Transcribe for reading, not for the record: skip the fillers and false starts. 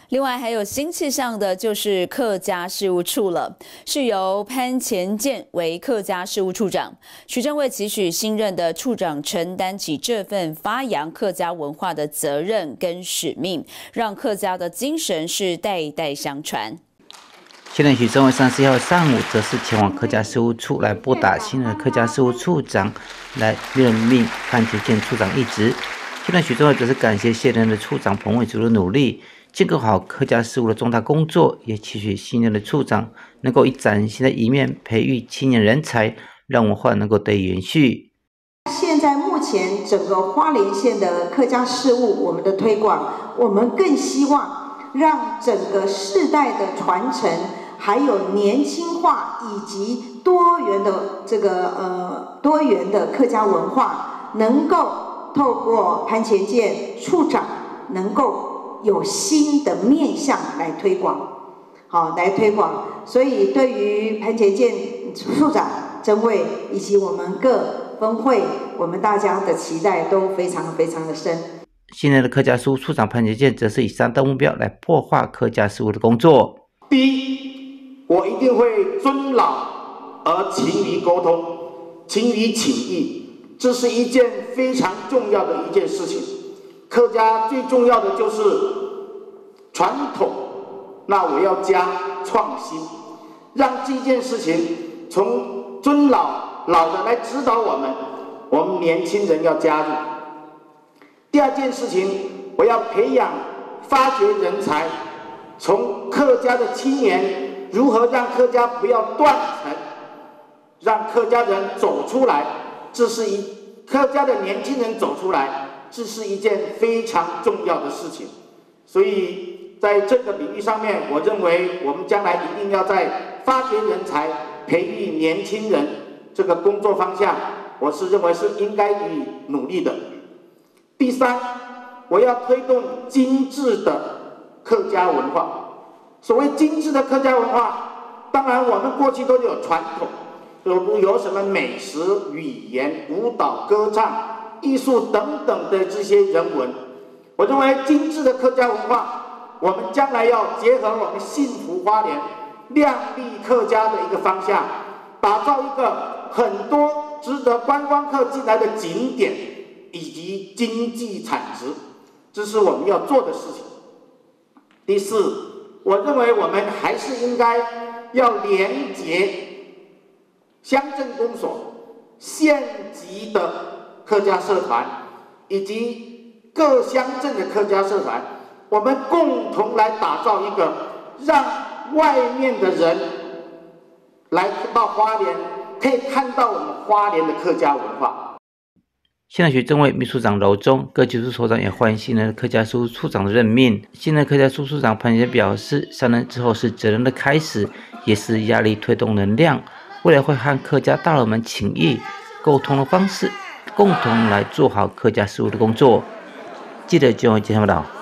另外还有新气象的，就是客家事务处了，是由潘乾健为客家事务处长。徐正伟期许新任的处长承担起这份发扬客家文化的责任跟使命，让客家的精神是代代相传。 现任徐正伟31号上午则是前往客家事务处来拨打新任客家事务处长来任命潘乾健处长一职。现任徐正伟则是感谢现任的处长彭伟竹的努力，兼顾好客家事务的重大工作，也期许新任的处长能够以崭新的一面培育青年人才，让文化能够得以延续。 现在目前整个花莲县的客家事务，我们的推广，我们更希望让整个世代的传承，还有年轻化以及多元的客家文化，能够透过潘乾健处长能够有新的面向来推广，所以对于潘乾健处长、曾伟以及我们各分会，我们大家的期待都非常非常的深。 新任的客家事务处长潘乾健则是以3大目标来破化客家事务的工作。 第一，我一定会尊老而勤于沟通，勤于请益，这是一件非常重要的一件事情。客家最重要的就是传统，那我要加创新，让这件事情从尊老的来指导我们年轻人要加入。第二件事情，我要培养发掘人才，从客家的青年如何让客家不要断层，让客家人走出来，客家的年轻人走出来，这是一件非常重要的事情。所以在这个领域上面，我认为我们将来一定要在发掘人才、培育年轻人这个工作方向，我是认为是应该予以努力的。第三，我要推动精致的客家文化。所谓精致的客家文化，当然我们过去都有传统，有什么美食、语言、舞蹈、歌唱、艺术等等的这些人文。我认为精致的客家文化，我们将来要结合我们幸福花莲、亮丽客家的一个方向，打造一个很多值得观光客进来的景点以及经济产值，这是我们要做的事情。第四，我认为我们还是应该要连结乡镇公所、县级的客家社团以及各乡镇的客家社团，我们共同来打造一个让外面的人来到花莲可以看到我们花莲的客家文化。 现任徐正伟秘书长娄忠、各局处首长也欢迎新任客家事务处长的任命。新任客家事务处长潘乾健表示，上任之后是责任的开始，也是压力推动能量。未来会和客家大佬们请益沟通的方式，共同来做好客家事务的工作。记者就接报道。